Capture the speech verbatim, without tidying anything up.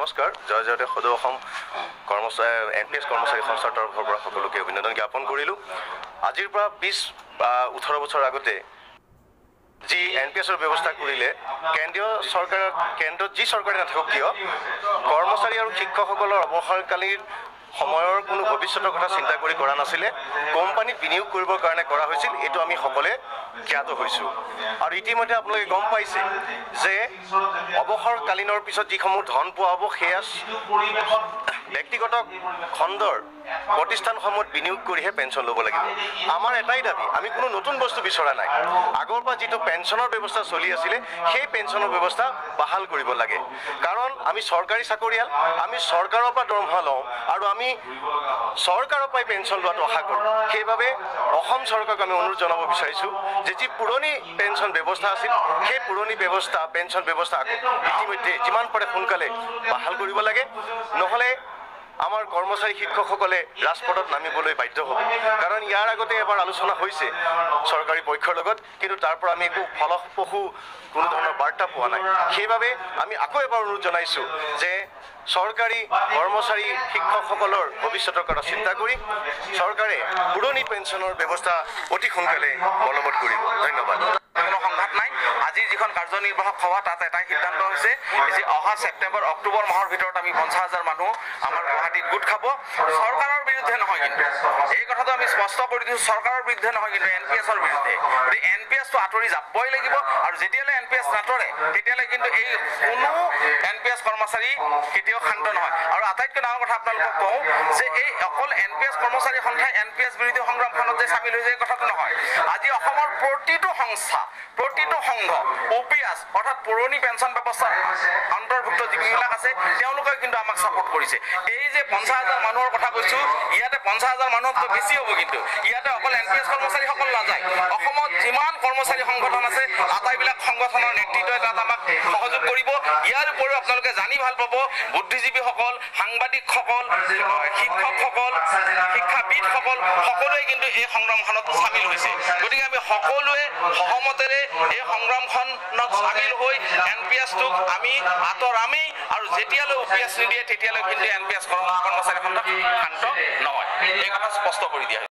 নমস্কাৰ জয় জয়তে সদৌ অসম কৰ্মচাৰী এন পি এছ কৰ্মচাৰী সংস্থাৰ তৰফৰ পৰা সকলোকে অভিনন্দন জ্ঞাপন কৰিলোঁ। আজিৰ পৰা বিছ ওঠৰ বছৰ আগতে যি এন পি এছৰ ব্যৱস্থা কৰিলে কেন্দ্ৰীয় চৰকাৰৰ কেন্দ্ৰত যি চৰকাৰে নাথাকক কিয় কৰ্মচাৰী আৰু শিক্ষকসকলৰ অৱসৰকালীন সময়ৰ কোনো ভৱিষ্যতৰ কথা চিন্তা কৰি কৰা নাছিলে, কোম্পানীত বিনিয়োগ কৰিবৰ কাৰণে কৰা হৈছিল। এইটো আমি সকলোৱে জ্ঞাত হৈছোঁ আৰু ইতিমধ্যে আপোনালোকে গম পাইছে যে অৱসৰকালীনৰ পিছত যিসমূহ ধন পোৱা হ'ব সেয়া ব্যক্তিগত খণ্ডৰ প্ৰতিষ্ঠানসমূহত বিনিয়োগ কৰিহে পেঞ্চন ল'ব লাগিব। আমাৰ এটাই দাবী, আমি কোনো নতুন বস্তু বিচৰা নাই। আগৰ পৰা যিটো পেঞ্চনৰ ব্যৱস্থা চলি আছিলে সেই পেঞ্চনৰ ব্যৱস্থা বাহাল কৰিব লাগে, কাৰণ আমি চৰকাৰী চাকৰিয়াল, আমি চৰকাৰৰ পৰা দৰমহা লওঁ আৰু আমি চৰকাৰৰ পৰাই পেঞ্চন লোৱাটো আশা কৰোঁ। সেইবাবে অসম চৰকাৰক আমি অনুৰোধ জনাব বিচাৰিছোঁ যে যি পুৰণি পেঞ্চন ব্যৱস্থা আছিল সেই পুৰণি ব্যৱস্থা পেঞ্চন ব্যৱস্থা ইতিমধ্যে যিমান পাৰে সোনকালে বাহাল কৰিব লাগে, নহ'লে আমাৰ কৰ্মচাৰী শিক্ষকসকলে ৰাজপথত নামিবলৈ বাধ্য হ'ব। কাৰণ ইয়াৰ আগতে এবাৰ আলোচনা হৈছে চৰকাৰী পক্ষৰ লগত, কিন্তু তাৰ পৰা আমি একো ফলপ্ৰসূ কোনো ধৰণৰ বাৰ্তা পোৱা নাই। সেইবাবে আমি আকৌ এবাৰ অনুৰোধ জনাইছোঁ যে চৰকাৰী কৰ্মচাৰী শিক্ষকসকলৰ ভৱিষ্যতৰ কথা চিন্তা কৰি চৰকাৰে পুৰণি পেঞ্চনৰ ব্যৱস্থা অতি সোনকালে বলবৎ কৰিব। ধন্যবাদ। কোনো সংঘাত নাই। আজি যিখন কাৰ্যনিৰ্বাহক সভা তাত এটাই সিদ্ধান্ত হৈছে যে অহা ছেপ্টেম্বৰ অক্টোবৰ মাহৰ ভিতৰত আমি পঞ্চাছ হাজাৰ মানুহ আমাৰ গুৱাহাটীত গোট খাব। চৰকাৰৰ বিৰুদ্ধে নহয়, কিন্তু এই কথাটো আমি স্পষ্ট কৰি দিছোঁ, চৰকাৰৰ বিৰুদ্ধে নহয়, কিন্তু এন পি এছৰ বিৰুদ্ধে। গতিকে এন পি এছটো আঁতৰি যাবই লাগিব আৰু যেতিয়ালৈ এন পি এছ নাটৰে তেতিয়ালৈ কিন্তু এই কোনো এন পি এছ কৰ্মচাৰী কেতিয়াও শান্ত নহয়। আৰু আটাইতকৈ ডাঙৰ কথা আপোনালোকক কওঁ যে এই অকল এন পি এছ কৰ্মচাৰী সংখ্যাই এন পি এছ বিৰোধী সংগ্ৰামখনত যে চামিল হৈ যায় কথাটো নহয়। আজি অসমৰ প্ৰতিটো সংস্থা, প্ৰতিটো সংঘ অ পি এছ অৰ্থাৎ পুৰণি পেঞ্চন ব্যৱস্থাৰ অন্তৰ্ভুক্ত যিবিলাক আছে তেওঁলোকে কিন্তু আমাক ছাপোৰ্ট কৰিছে। এই যে পঞ্চাছ হাজাৰ মানুহৰ কথা কৈছোঁ, ইয়াতে পঞ্চাছ হাজাৰ মানুহতকৈ বেছি হ'ব, কিন্তু ইয়াতে অকল এন পি এছ কৰ্মচাৰীসকল নাযায়। অসমত যিমান কৰ্মচাৰী সংগঠন আছে আটাইবিলাক সংগঠনৰ নেতৃত্বই তাত আমাক সহযোগ কৰিব। ইয়াৰ উপৰিও আপোনালোকে জানি ভাল পাব বুদ্ধিজীৱীসকল, সাংবাদিকসকল, শিক্ষকসকল, শিক্ষাবিদসকল সকলোৱে কিন্তু এই সংগ্ৰামখনত চামিল হৈছে। গতিকে আমি সকলোৱে সহমতেৰে এই সংগ্ৰামখনত চামিল হৈ এন পি এছটোক আমি আঁতৰামেই আৰু যেতিয়ালৈ অ পি এছ নিদিয়ে তেতিয়ালৈ কিন্তু এন পি এছ কৰ্মচাৰী সংঘ শান্ত নহয়। এই কথা স্পষ্ট কৰি দিয়া হৈছে।